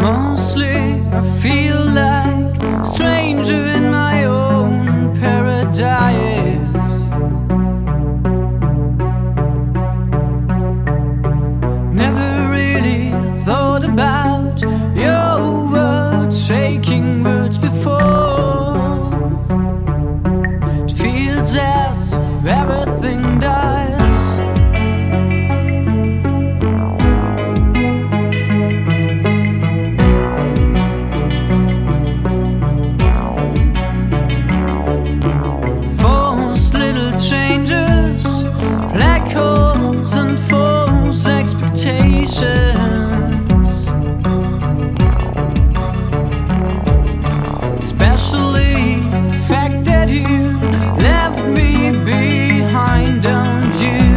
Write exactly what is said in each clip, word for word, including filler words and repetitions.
Mostly I feel like a stranger in my own paradise. Never really thought about your words, shaking words before. It feels as if everything dies. Forced little changes, black holes and false expectations. Especially the fact that you left me behind, don't you?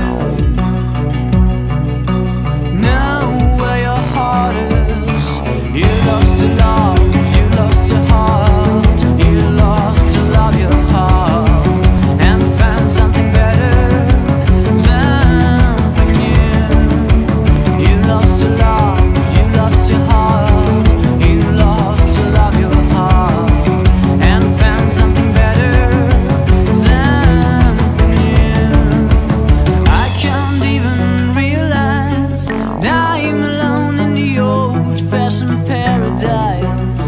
Know where your heart is. You lost to love, you lost to heart, you lost to love your heart, and found something better, something new. You lost to love, you lost your heart, you lost to love your heart, and found something better, something new. I can't even realize that I'm alone in the old-fashioned paradise.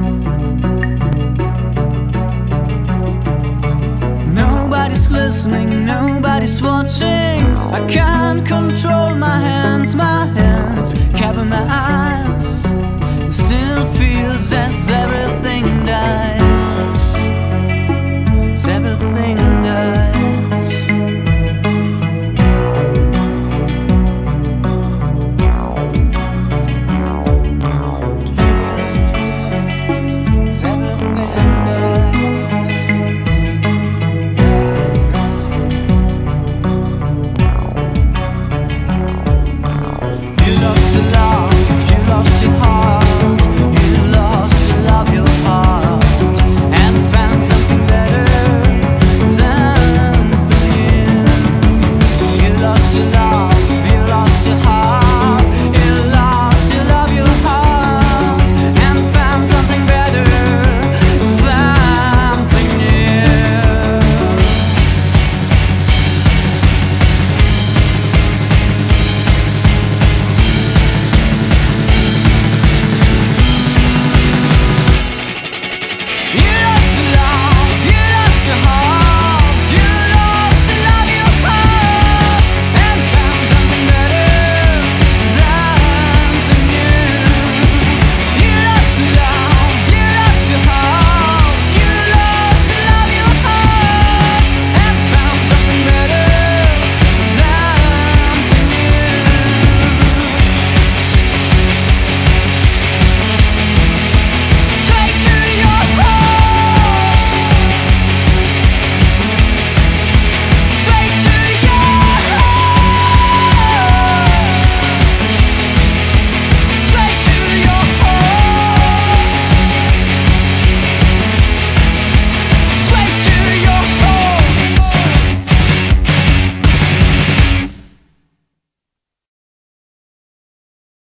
Nobody's listening, nobody's watching. I can't control my hands, my hands cover my eyes. Still feels as everything dies, as everything dies.